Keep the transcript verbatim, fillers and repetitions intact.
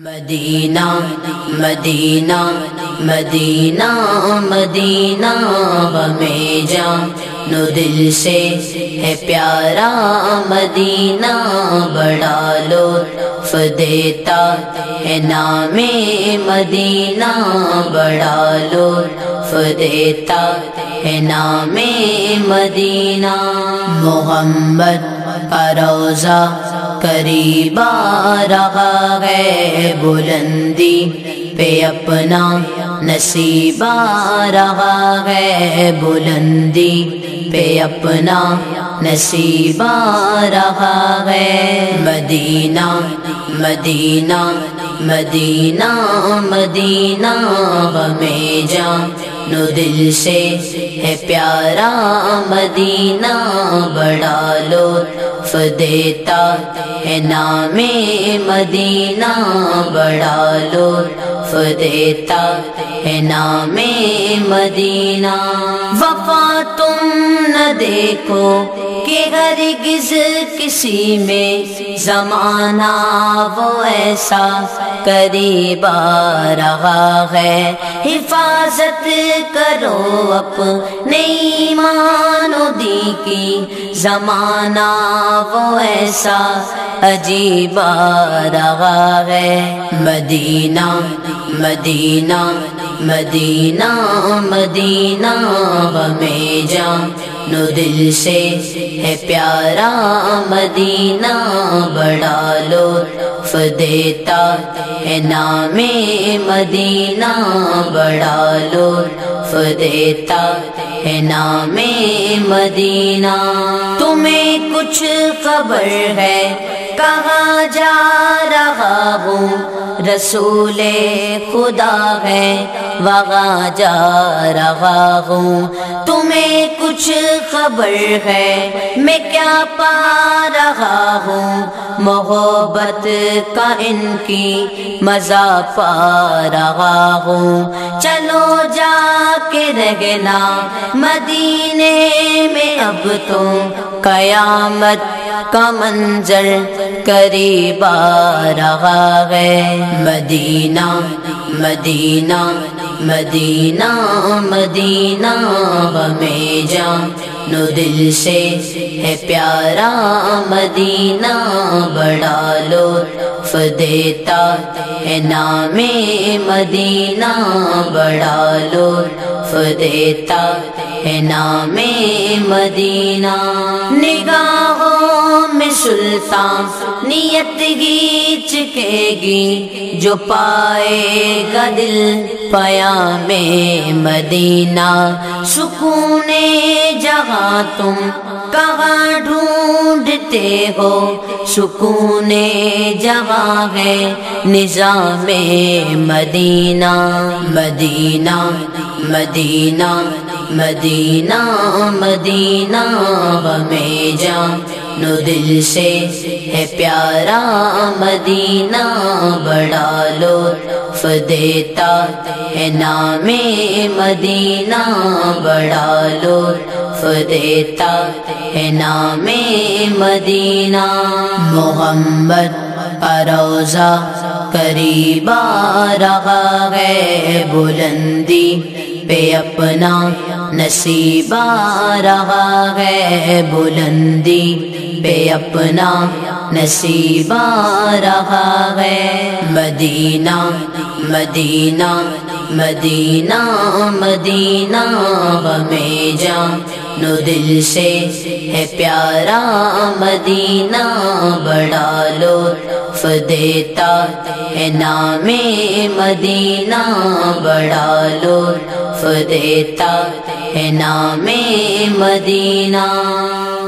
مدینہ مدینہ مدینہ مدینہ غمِ جان و دل سے ہے پیارا مدینہ، بڑا لطف دیتا ہے نام مدینہ، بڑا لطف دیتا ہے نام مدینہ۔ محمد کا روضہ قریب آ رہا ہے، بلندی پہ اپنا نصیب آ رہا ہے، بلندی پہ اپنا نصیب آ رہا ہے۔ مدینہ مدینہ مدینہ مدینہ غمِ جان و دل سے ہے پیارا مدینہ، بڑا لطف دیتا ہے نام مدینہ، بڑا لطف دیتا ہے نام مدینہ۔ وفا تم نہ دیکھو کہ ہرگز کسی میں زمانہ وہ ایسا قریب آ رہا ہے، حفاظت کرو اپنے ایمان و دین کی، زمانہ وہ ایسا عجیب آ رہا ہے۔ مدینہ مدینہ مدینہ مدینہ غمِ جان و دل سے ہے پیارا مدینہ، بڑا لطف دیتا ہے نام مدینہ، بڑا لطف دیتا ہے نام مدینہ۔ تمہیں کچھ خبر ہے کہاں جا رہا ہوں، رسول خدا ہے وہاں جا رہا ہوں۔ تمہیں کچھ خبر ہے میں کیا پا رہا ہوں، محبت کا ان کی مزہ پا رہا ہوں۔ چلو جا کے رہنا مدینے میں، اب تو قیامت کا منظر قریب آ رہا ہے۔ مدینہ مدینہ مدینہ مدینہ غمِ جان و دل سے ہے پیارا مدینہ، بڑا لطف دیتا ہے نام مدینہ، بڑا لطف دیتا ہے نام مدینہ۔ نگاہوں میں سلطان نیت گیچ کے گی، جو پائے گا دل پیام مدینہ۔ سکون جہاں تم کہاں ڈھونڈتے ہو، سکون جہاں ہے نظام مدینہ۔ مدینہ مدینہ مدینہ مدینہ غمِ جان و دل سے ہے پیارا مدینہ، بڑا لطف دیتا ہے نام مدینہ، بڑا لطف دیتا ہے نام مدینہ۔ محمد کا روضہ قریب آ رہا ہے، بلندی پہ اپنا نصیب آ رہا ہے، بلندی پہ اپنا نصیب آ رہا ہے۔ مدینہ مدینہ مدینہ مدینہ غمِ جان و دل سے ہے پیارا مدینہ، بڑا لطف دیتا ہے نام مدینہ، بڑا لطف دیتا ہے نام مدینہ۔